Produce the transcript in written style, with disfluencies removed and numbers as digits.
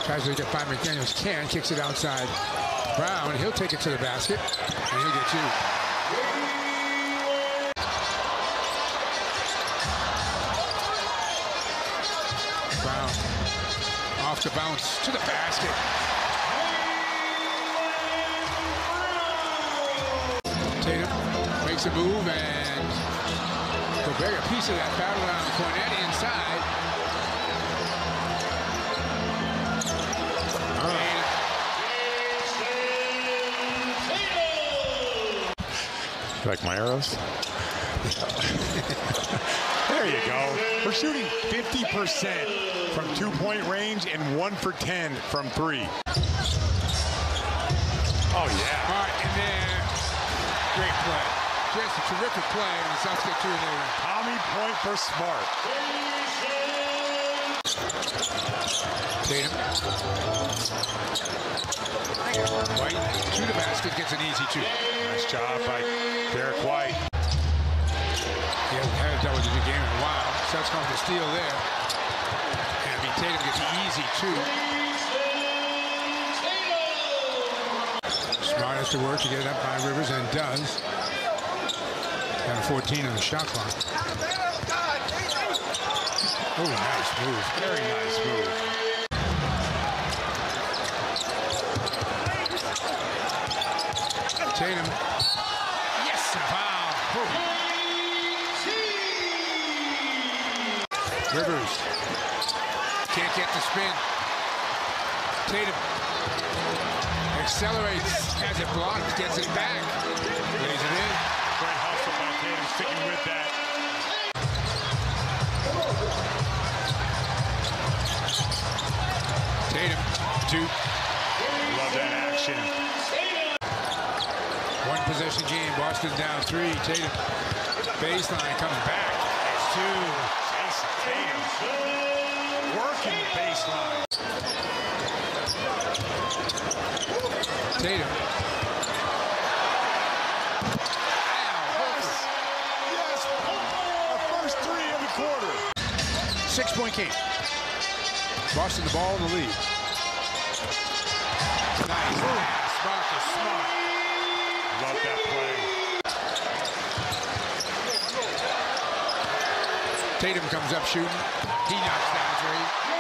Tries to get by McDaniels, can, kicks it outside. Brown, he'll take it to the basket, and he'll get 2. Brown, off the bounce, to the basket. Tatum makes a move, and Gobert a piece of that battle around Cornet inside. Like my arrows? There you go. We're shooting 50% from 2-point range and 1 for 10 from 3. Oh, yeah. All right, and then great play. Just a terrific play, and the Sox get 2 in there. Tommy point for Smart. Tatum. White to the basket, gets an easy 2. Nice job by Derek White. He hasn't had a double-digit game in a while. Sox going to steal there. And Tatum gets an easy 2. Smart has to work to get it up by Rivers, and does. Down to 14 on the shot clock. Oh, nice move. Very nice move. Tatum. Yes, a foul. Rivers. Can't get the spin. Tatum. Accelerates, has it blocked, gets it back. Lays it in. Great hustle by Tatum, sticking with that. Tatum, 2. Love that action. 1 possession game, Boston down 3. Tatum, baseline, comes back. It's 2. Jayson Tatum working the baseline. Tatum. Yes, our first 3 of the quarter. 6-point game. Boston the ball in the lead. Nice pass, Marcus Smart. Love that play. Tatum comes up shooting. He knocks down 3.